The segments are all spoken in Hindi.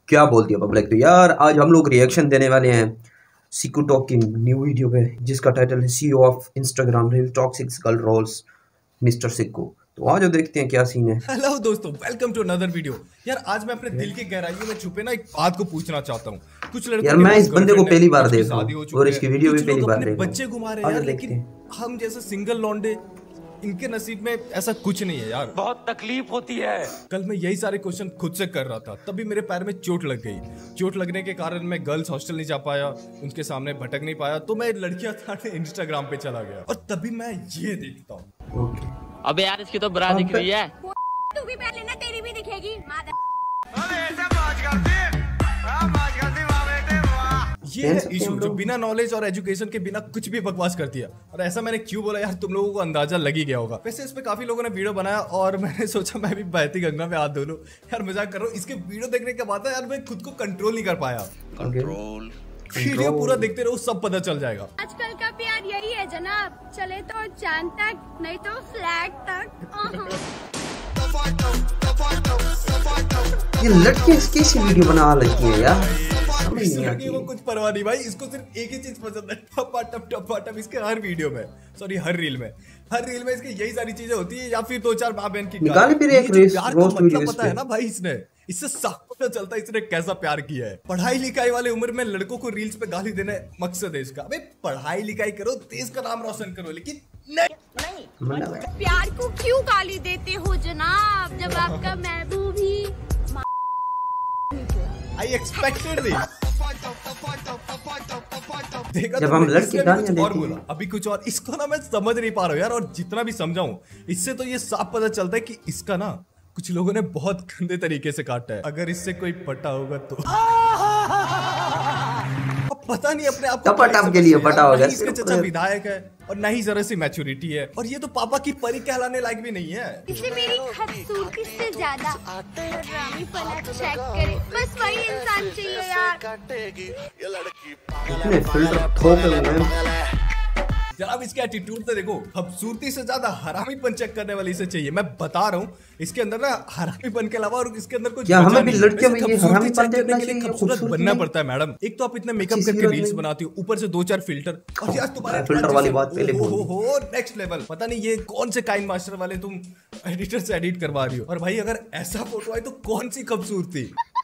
क्या बोलती है पब्लिक। तो यार आज हम लोग रिएक्शन देने वाले हैं सिक्कू टॉक की न्यू वीडियो पे, जिसका टाइटल है CEO of Instagram reel toxic girl roles mister Sikku. तो आज देखते हैं क्या सीन है। हेलो दोस्तों, वेलकम टू अनदर वीडियो। यार आज मैं अपने दिल की गहराइयों में छुपे ना एक बात को पूछना चाहता हूँ। कुछ लड़कों यार मैं इस बंदे को पहली बार देख रहा हूँ और इसकी वीडियो भी पहली बार देख रहा हूँ। बच्चे घुमा रहे हैं यार, लेकिन हम जैसे सिंगल लौंडे इनके नसीब में ऐसा कुछ नहीं है यार। बहुत तकलीफ होती है। कल मैं यही सारे क्वेश्चन खुद से कर रहा था, तभी मेरे पैर में चोट लग गई। चोट लगने के कारण मैं गर्ल्स हॉस्टल नहीं जा पाया, उनके सामने भटक नहीं पाया, तो मैं लड़कियां थाने इंस्टाग्राम पे चला गया और तभी मैं ये देखता हूँ। अबे यार इसकी तो बुरा दिख रही है। तू भी पहन लेना, तेरी भी दिखेगी। ये है इशू जो बिना नॉलेज और एजुकेशन के बिना कुछ भी बकवास करती है। और ऐसा मैंने क्यों बोला यार, तुम लोगों को अंदाजा लग ही गया होगा। वैसे इस पे काफी लोगों ने वीडियो बनाया और मैंने सोचा मैं भी बहती गंगा में हाथ धो लूं। यार मजाक कर रहा हूँ, इसके वीडियो देखने के बाद यार मैं खुद को कंट्रोल नहीं कर पाया। वीडियो पूरा देखते रहो, सब पता चल जाएगा। आजकल का प्यार यही है जनाब, चले तो चांद तक, नहीं तो फ्लैट तक। ये लड़कियां कैसी वीडियो बना लेती हैं यार, इस लड़की को कुछ परवाह नहीं भाई, इसको सिर्फ एक ही चीज पसंद है, टप इसके हर वीडियो में, सॉरी हर रील में इसकी यही सारी चीजें होती है, या फिर दो चार माँ बहन की निकाले फिर एक रोस्ट वीडियो पता है ना भाई। इससे साफ पता चलता है इसने कैसा प्यार किया है। पढ़ाई लिखाई वाले उम्र में लड़कों को रील्स पे गाली देना मकसद है इसका। अबे पढ़ाई लिखाई करो, देश का नाम रोशन करो, लेकिन नहीं। प्यार को क्यों गाली देते हो जनाब, जब आपका महबूब ही आई एक्सपेक्टेड दिस। देखा जब हम लड़की गालियां देती और बोला अभी कुछ और, इसको ना मैं समझ नहीं पा रहा हूँ यार। और जितना भी समझाऊं इससे तो ये साफ पता चलता है कि इसका ना कुछ लोगों ने बहुत गंदे तरीके से काटा है। अगर इससे कोई पटा होगा तो पता नहीं अपने आप को के लिए पटा होगा। इसके चाचा विधायक है और ना ही जरा सी मैच्योरिटी है, और ये तो पापा की परी कहलाने लायक भी नहीं है। इसे मेरी खूबसूरती से ज्यादा रामीपना चेक करे, बस वही इंसान चाहिए यार। इतने फिल्टर ठोक रहे जनाब इसके एटीट्यूड से देखो, खूबसूरती से ज्यादा हरामीपन चेक करने वाली इसे चाहिए। मैं बता रहा हूँ इसके अंदर ना हरामीपन के अलावा और इसके अंदर कुछ हमें भी लड़कियों में ये हरामीपन देखना चाहिए। खूबसूरत बनना पड़ता है मैडम। एक तो आप इतने मेकअप करके रील्स बनाती हो, ऊपर से दो चार फिल्टर, और यार तुम्हारे फिल्टर वाली बात पहले हो नेक्स्ट लेवल। पता नहीं ये कौन से काइन मास्टर वाले तुम एडिटर से एडिट करवा रही हो। और भाई अगर ऐसा फोटो आए तो कौन सी खूबसूरती,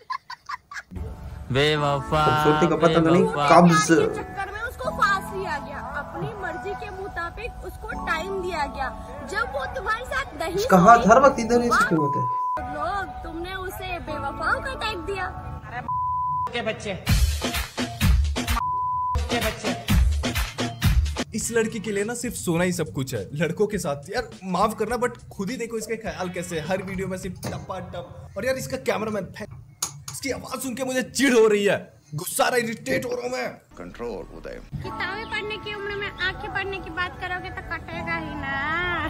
खूबसूरती का पता नहीं कब्ज फांस लिया गया, अपनी मर्जी के मुताबिक उसको टाइम दिया गया। जब वो तुम्हारे साथ नहीं, उसका हाथ हर वक्त इधर ही क्यों होता है? लोग तुमने उसे बेवफाओं का टैग दिया। के बच्चे इस लड़की के लिए ना सिर्फ सोना ही सब कुछ है। लड़कों के साथ यार माफ करना, बट खुद ही देखो इसके ख्याल कैसे, हर वीडियो में सिर्फ टपा टप। और यार इसका कैमरामैन, इसकी आवाज सुन के मुझे चिढ़ हो रही है, गुस्सा रहा, इरिटेट हो रहा हूं मैं। कंट्रोल उदय। किताबें पढ़ने की उम्र में आंखें पढ़ने की बात करोगे तो कटेगा ही ना।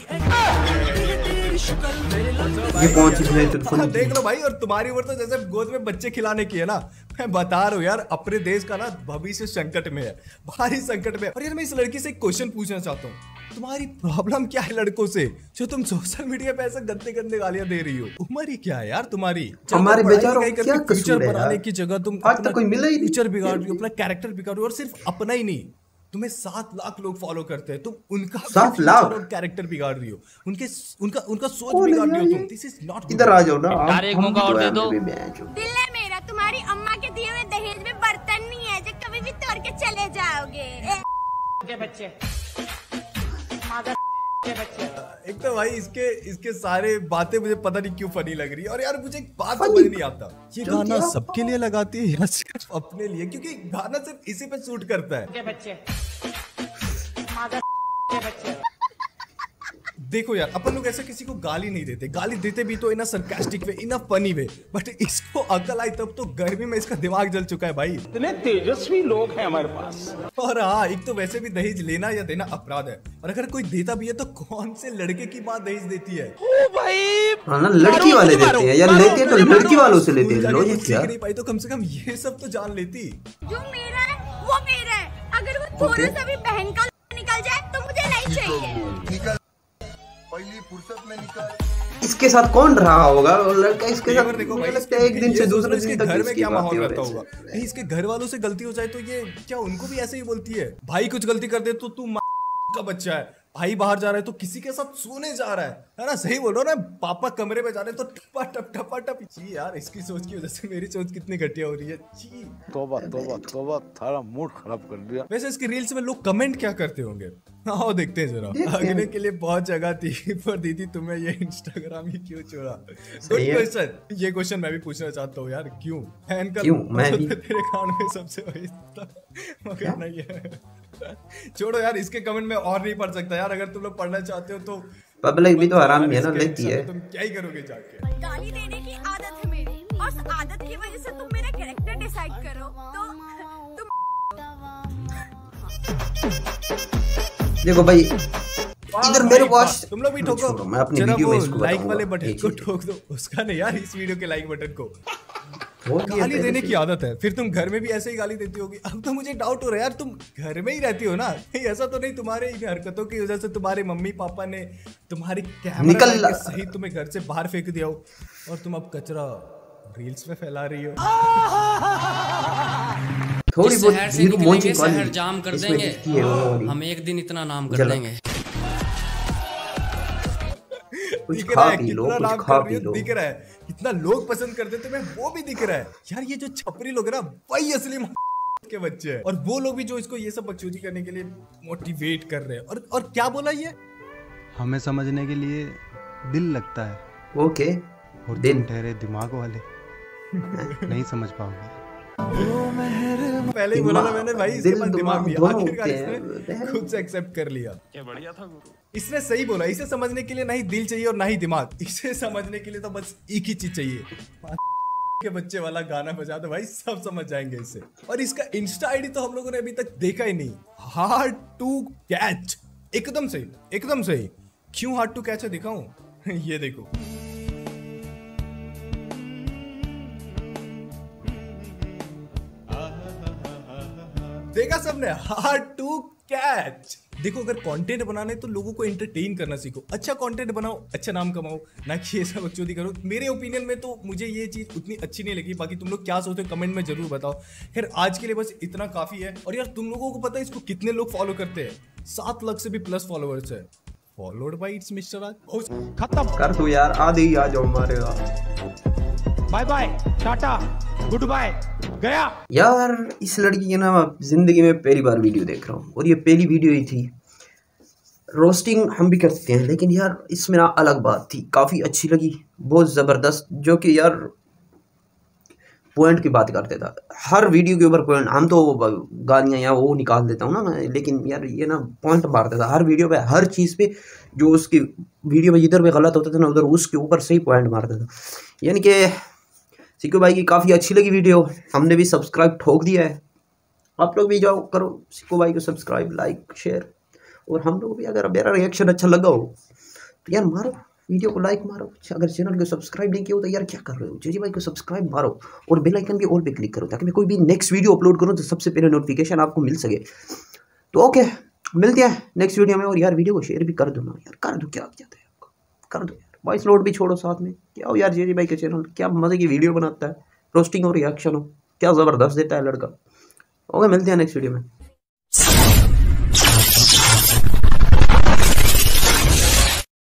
ये कौन सी है? देख लो भाई, और तुम्हारी उम्र तो जैसे गोद में बच्चे खिलाने की है ना। मैं बता रहा हूँ यार, अपने देश का ना भविष्य संकट में है, भारी संकट में। और यार मैं इस लड़की से एक क्वेश्चन पूछना चाहता हूँ, तुम्हारी प्रॉब्लम क्या है लड़कों से, जो तुम सोशल मीडिया पे ऐसे गंदे गंदे गालियां दे रही हो? उम्र ही क्या है यार तुम्हारी? हमारे बेचारों को क्या कसूर है बनाने की जगह तुम आज तक कोई मिला ही नहीं। फ्यूचर बिगाड़ रही हो, अपना कैरेक्टर बिगाड़ रही हो, और सिर्फ अपना ही नहीं, तुम्हें 7 लाख लोग फॉलो करते हैं, तुम उनका 7 लाख और कैरेक्टर बिगाड़ रही हो, उनका सोच बिगाड़ रही हो तुम। This is not. इधर आ जाओ ना, हम और दे दो। दिल है मेरा तुम्हारी अम्मा के दिए हुए दहेज में बर्तन नहीं है जो कभी भी तोड़ के चले जाओगे। के बच्चे एक तो भाई इसके सारे बातें मुझे पता नहीं क्यों फनी लग रही है। और यार मुझे एक बात समझ नहीं आता, ये गाना सबके लिए लगाती है या सिर्फ अपने लिए? क्योंकि गाना सिर्फ इसी पे शूट करता है। के बच्चे देखो यार, अपन लोग ऐसे किसी को गाली नहीं देते, गाली देते भी तो in sarcastic way, in funny way, but इसको अकल आई तब तो गर्मी में इसका दिमाग जल चुका है भाई। इतने तेजस्वी लोग हैं हमारे पास। और हाँ, एक तो वैसे भी दहेज लेना या देना अपराध है, और अगर कोई देता भी है तो कौन से लड़के की माँ दहेज देती है? ओ भाई हाँ ना, लड़की वाले देते हैं यार, लेते हैं तो लड़की वालों से लेते हैं। लॉजिक क्या? नहीं पाई तो कम से कम ये सब तो जान लेती। जो मेरा है वो मेरा है, अगर वो थोड़ा सा भी बहन का निकल जाए तो मुझे नहीं चाहिए। पहली फुर्सत में निकल। इसके साथ कौन रहा होगा लड़का, इसके साथ देखो मुझे भाई, लगता है एक दिन से दूसरे इसके दिन तक घर में इसकी क्या बातें माहौल हो रहता रही होगा। कहीं इसके घर वालों से गलती हो जाए तो ये क्या उनको भी ऐसे ही बोलती है? भाई कुछ गलती कर दे तो तू का बच्चा है, भाई बाहर जा रहा है तो किसी के साथ सोने जा रहा है ना? सही बोल रहा हूँ ना? पापा कमरे में जा रहे हैं तो टपा टप। जी यार, इसकी सोच की वजह से मेरी सोच कितनी घटिया हो रही है। जी तौबा तौबा तौबा, थारा मूड खराब कर दिया। वैसे इसकी रील्स में लोग कमेंट क्या करते होंगे? आओ देखते हैं जरा। आगने के लिए बहुत जगह थी पर दीदी तुम्हें ये इंस्टाग्राम ही क्यों छोड़ा? Good question. ये क्वेश्चन मैं भी पूछना चाहता हूँ यार, क्यों? क्यों मैं भी तेरे कान में सबसे वही मगर नहीं है। छोड़ो यार, इसके कमेंट में और नहीं पढ़ सकता यार। अगर तुम लोग पढ़ना चाहते हो तो पब्लिक भी तो आराम है ना, लेती है। तुम क्या ही करोगे जाके? गाली देने की आदत है मेरी, और उस आदत की वजह से तुम मेरा कैरेक्टर डिसाइड करो तो तुम देखो भाई, इधर मेरे पास तुम लोग भी ठोको। मैं अपनी वीडियो में इसको लाइक वाले बटन को ठोक दो, उसका नहीं यार, इस वीडियो के लाइक बटन को। गाली देने की आदत है, फिर तुम घर में भी ऐसे ही गाली देती होगी। अब तो मुझे डाउट हो रहा है यार, तुम घर में ही रहती हो ना? ऐसा तो नहीं तुम्हारे इन हरकतों की वजह से तुम्हारे मम्मी पापा ने तुम्हारी कैमरा सही तुम्हें घर से बाहर फेंक दिया हो और तुम अब कचरा रील्स में फैला रही हो? थोड़ी बहुत शहर जाम कर देंगे, हम एक दिन इतना नाम कर देंगे। दिख रहा है कितना नाम कर रही हो, दिख रहा है कितना लोग पसंद करते तुम्हें, वो भी दिख रहा है यार। ये जो छपरी लोग ना, वही असली के बच्चे हैं, और वो लोग भी जो इसको ये सब बकचोदी करने के लिए मोटिवेट कर रहे हैं। और क्या बोला ये? हमें समझने के लिए दिल लगता है। ओके, और दिल ठहरे दिमाग वाले नहीं समझ पाओगे। पहले ही बोला था मैंने भाई, इसके पास दिमाग भी आखिरकार इसने खुद से एक्सेप्ट कर लिया। क्या बढ़िया था गुरु। इसने सही बोला, इसे समझने के लिए ना ही दिल चाहिए और ना ही दिमाग, इसे समझने के लिए तो बस एक ही चीज चाहिए। के बच्चे वाला गाना बजा दो भाई, सब समझ जाएंगे इसे। और इसका इंस्टा आईडी तो हम लोगों ने अभी तक देखा ही नहीं। हार्ड टू कैच, एकदम सही, एकदम सही। क्यों हार्ड टू कैच है दिखाऊं? ये देखो, देखा सबने, हार्ड टू कैच। देखो, अगर कंटेंट बनाना है तो लोगों को एंटरटेन करना सीखो, अच्छा कंटेंट बनाओ, अच्छा नाम कमाओ, ना कि ये सब बकचोदी करो। मेरे ओपिनियन में तो मुझे ये चीज उतनी अच्छी नहीं लगी। बाकी तुम लोग क्या सोचते हो कमेंट में जरूर बताओ। खैर आज के लिए बस इतना काफी है। और यार तुम लोगों को पता है इसको कितने लोग फॉलो करते हैं? 7 लाख से भी प्लस फॉलोअर्स है। फॉलोड बाय इट्स मिस्टर आज। खत्म कर दो यार, आधे ही आ जाओ हमारे। Bye bye, tata, good bye, गया। यार इस लड़की की ना जिंदगी में पहली बार वीडियो देख रहा हूँ, और ये पहली वीडियो ही थी। रोस्टिंग हम भी करते हैं, लेकिन यार इसमें ना अलग बात थी, काफ़ी अच्छी लगी, बहुत ज़बरदस्त। जो कि यार पॉइंट की बात करते था, हर वीडियो के ऊपर पॉइंट। हम तो गालियाँ या वो निकाल देता हूँ ना मैं, लेकिन यार ये ना पॉइंट मारता था हर वीडियो पे, हर चीज़ पे। जो उसकी वीडियो में जिधर भी गलत होता था ना, उधर उसके ऊपर सही पॉइंट मारता था। यानी कि सिक्कू भाई की काफ़ी अच्छी लगी वीडियो, हमने भी सब्सक्राइब ठोक दिया है। आप लोग भी जाओ करो सिक्कू भाई को सब्सक्राइब, लाइक, शेयर। और हम लोग भी, अगर मेरा रिएक्शन अच्छा लगा हो तो यार मारो वीडियो को, लाइक मारो। अगर चैनल को सब्सक्राइब नहीं किया हो तो यार क्या कर रहे हो? जी भाई को सब्सक्राइब मारो और बेल आइकन भी ऑल पे क्लिक करो, ताकि मैं कोई भी नेक्स्ट वीडियो अपलोड करूँ तो सबसे पहले नोटिफिकेशन आपको मिल सके। तो ओके, मिलते हैं नेक्स्ट वीडियो में। और यार वीडियो को शेयर भी कर दो ना यार, कर दो, क्या जाता है आपको, कर दो यार। वॉइस नोट भी छोड़ो साथ में। क्या हो यार, जी भाई के चैनल क्या मज़े की वीडियो बनाता है, रोस्टिंग और रिएक्शन हो, क्या ज़बरदस्त देता है लड़का। ओके, मिलते हैं नेक्स्ट वीडियो में।